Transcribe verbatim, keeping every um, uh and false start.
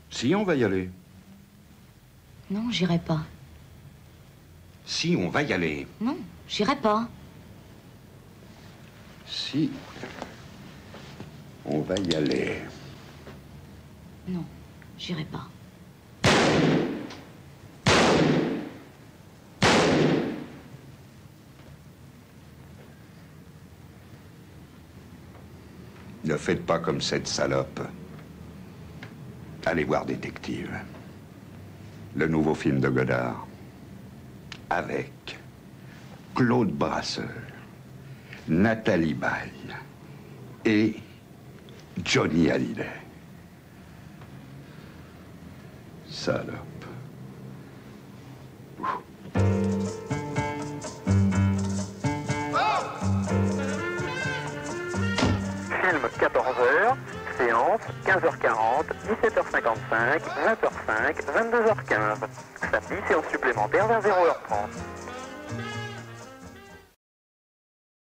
Si, on va y aller. Non, j'irai pas. Si, on va y aller. Non, j'irai pas. Si, on va y aller. Non, j'irai pas. Ne faites pas comme cette salope. Allez voir Détective. Le nouveau film de Godard. Avec Claude Brasseur, Nathalie Baye et Johnny Hallyday. Salope. Film quatorze heures, séance quinze heures quarante, dix-sept heures cinquante-cinq, vingt heures cinq, vingt-deux heures quinze. Samedi, séance supplémentaire vers zéro heure trente.